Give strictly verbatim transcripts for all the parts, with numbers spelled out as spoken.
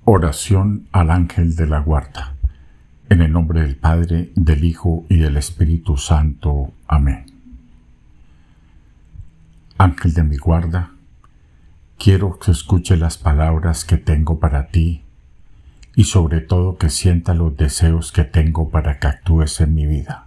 Oración al ángel de la guarda. En el nombre del Padre, del Hijo y del Espíritu Santo. Amén. Ángel de mi guarda, quiero que escuche las palabras que tengo para ti y sobre todo que sienta los deseos que tengo para que actúes en mi vida.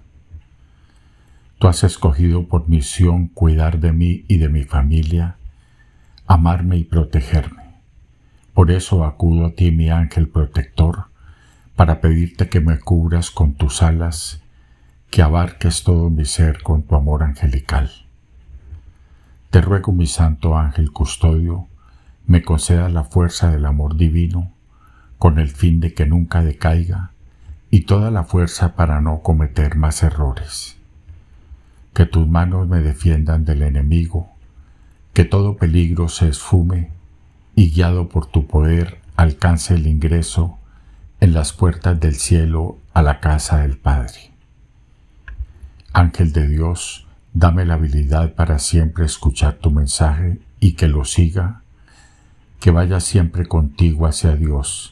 Tú has escogido por misión cuidar de mí y de mi familia, amarme y protegerme. Por eso acudo a ti, mi ángel protector, para pedirte que me cubras con tus alas, que abarques todo mi ser con tu amor angelical. Te ruego, mi santo ángel custodio, me conceda la fuerza del amor divino, con el fin de que nunca decaiga, y toda la fuerza para no cometer más errores. Que tus manos me defiendan del enemigo, que todo peligro se esfume, y guiado por tu poder alcance el ingreso en las puertas del cielo a la casa del Padre. Ángel de Dios, dame la habilidad para siempre escuchar tu mensaje y que lo siga, que vaya siempre contigo hacia Dios.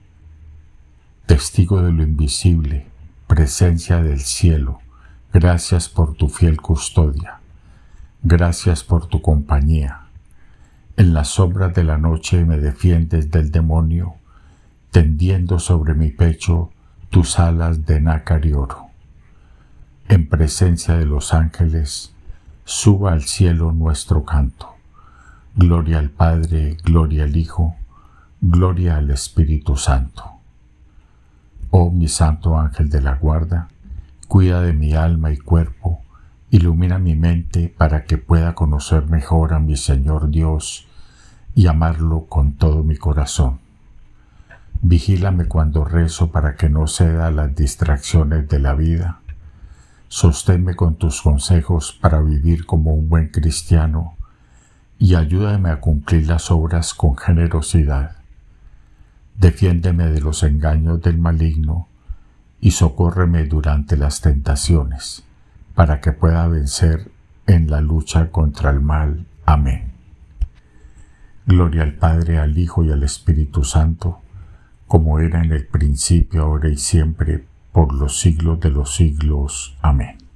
Testigo de lo invisible, presencia del cielo, gracias por tu fiel custodia, gracias por tu compañía. En las sombras de la noche me defiendes del demonio, tendiendo sobre mi pecho tus alas de nácar y oro. En presencia de los ángeles, suba al cielo nuestro canto. Gloria al Padre, gloria al Hijo, gloria al Espíritu Santo. Oh mi santo ángel de la guarda, cuida de mi alma y cuerpo, ilumina mi mente para que pueda conocer mejor a mi Señor Dios y amarlo con todo mi corazón. Vigílame cuando rezo para que no ceda a las distracciones de la vida. Sosténme con tus consejos para vivir como un buen cristiano y ayúdame a cumplir las obras con generosidad. Defiéndeme de los engaños del maligno y socórreme durante las tentaciones, para que pueda vencer en la lucha contra el mal. Amén. Gloria al Padre, al Hijo y al Espíritu Santo, como era en el principio, ahora y siempre, por los siglos de los siglos. Amén.